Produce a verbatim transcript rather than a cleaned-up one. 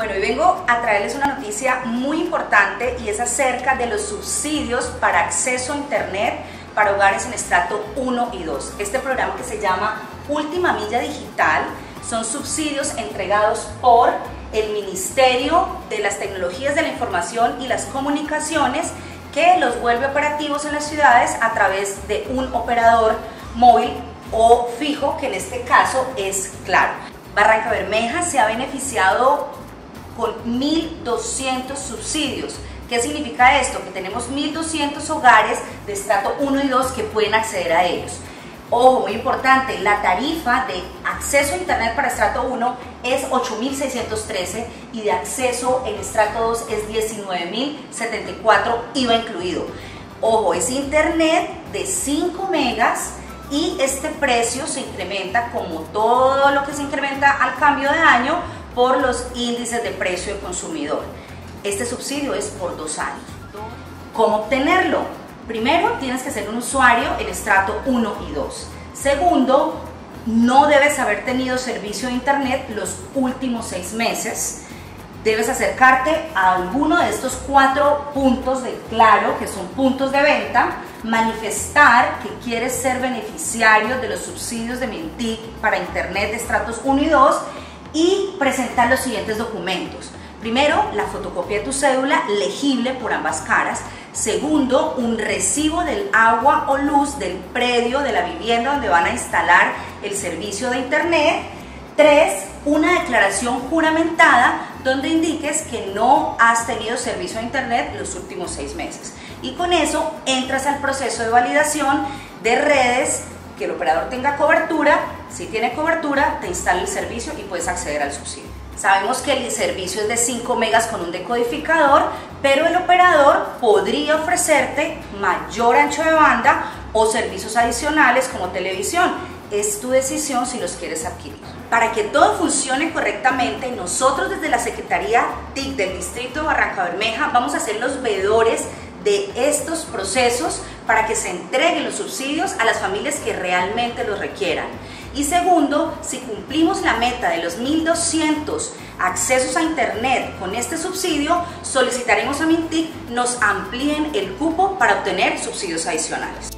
Bueno, hoy vengo a traerles una noticia muy importante y es acerca de los subsidios para acceso a internet para hogares en estrato uno y dos. Este programa que se llama Última Milla Digital son subsidios entregados por el Ministerio de las Tecnologías de la Información y las Comunicaciones, que los vuelve operativos en las ciudades a través de un operador móvil o fijo, que en este caso es Claro. Barrancabermeja se ha beneficiado con mil doscientos subsidios. ¿Qué significa esto? Que tenemos mil doscientos hogares de estrato uno y dos que pueden acceder a ellos. Ojo, muy importante, la tarifa de acceso a internet para estrato uno es ocho mil seiscientos trece y de acceso en estrato dos es diecinueve mil setenta y cuatro, I V A incluido. Ojo, es internet de cinco megas y este precio se incrementa, como todo lo que se incrementa al cambio de año, por los índices de precio de consumidor. Este subsidio es por dos años. ¿Cómo obtenerlo? Primero, tienes que ser un usuario en estrato uno y dos. Segundo, no debes haber tenido servicio de internet los últimos seis meses. Debes acercarte a alguno de estos cuatro puntos de Claro, que son puntos de venta, manifestar que quieres ser beneficiario de los subsidios de Mintic para internet de estratos uno y dos y presentar los siguientes documentos. Primero, la fotocopia de tu cédula legible por ambas caras. Segundo, un recibo del agua o luz del predio de la vivienda donde van a instalar el servicio de internet. Tres, una declaración juramentada donde indiques que no has tenido servicio de internet los últimos seis meses. Y con eso entras al proceso de validación de redes, que el operador tenga cobertura. Si tiene cobertura, te instala el servicio y puedes acceder al subsidio. Sabemos que el servicio es de cinco megas con un decodificador, pero el operador podría ofrecerte mayor ancho de banda o servicios adicionales como televisión. Es tu decisión si los quieres adquirir. Para que todo funcione correctamente, nosotros desde la Secretaría T I C del Distrito de Barrancabermeja vamos a ser los veedores de estos procesos para que se entreguen los subsidios a las familias que realmente los requieran. Y segundo, si cumplimos la meta de los mil doscientos accesos a internet con este subsidio, solicitaremos a Mintic nos amplíen el cupo para obtener subsidios adicionales.